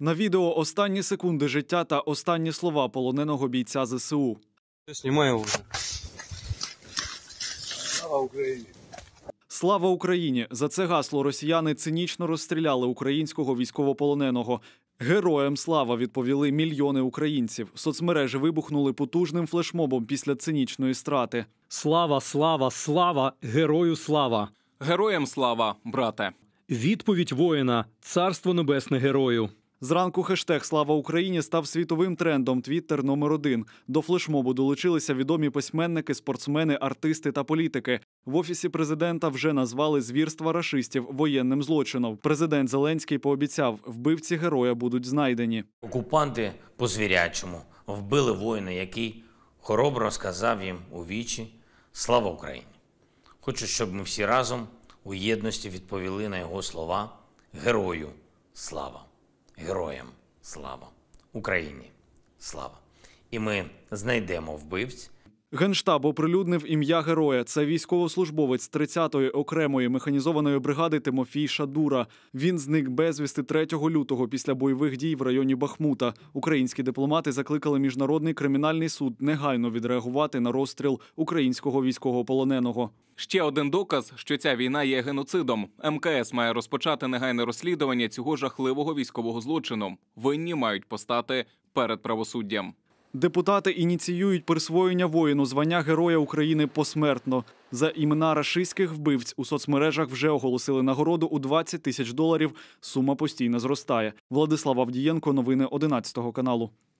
На відео останні секунди життя та останні слова полоненого бійця ЗСУ. Знімаю вже. Слава Україні! Слава Україні! За це гасло росіяни цинічно розстріляли українського військовополоненого. Героям слава відповіли мільйони українців. Соцмережі вибухнули потужним флешмобом після цинічної страти. Слава, слава, слава, герою слава! Героям слава, брате! Відповідь воїна – царство небесне герою! Зранку хештег «Слава Україні» став світовим трендом Твіттер номер 1. До флешмобу долучилися відомі письменники, спортсмени, артисти та політики. В Офісі президента вже назвали звірства рашистів воєнним злочином. Президент Зеленський пообіцяв, вбивці героя будуть знайдені. Окупанти по-звірячому вбили воїна, який хоробро сказав їм у вічі «Слава Україні!». Хочу, щоб ми всі разом у єдності відповіли на його слова «Герою слава!». Героям слава! Україні слава! І ми знайдемо вбивць. Генштаб оприлюднив ім'я героя. Це військовослужбовець 30-ї окремої механізованої бригади Тимофій Шадура. Він зник безвісти 3 лютого після бойових дій в районі Бахмута. Українські дипломати закликали Міжнародний кримінальний суд негайно відреагувати на розстріл українського військовополоненого. Ще один доказ, що ця війна є геноцидом. МКС має розпочати негайне розслідування цього жахливого військового злочину. Винні мають постати перед правосуддям. Депутати ініціюють присвоєння воїну звання Героя України посмертно. За імена рашистських вбивць у соцмережах вже оголосили нагороду у $20 000. Сума постійно зростає. Владислав Авдієнко, новини 11 каналу.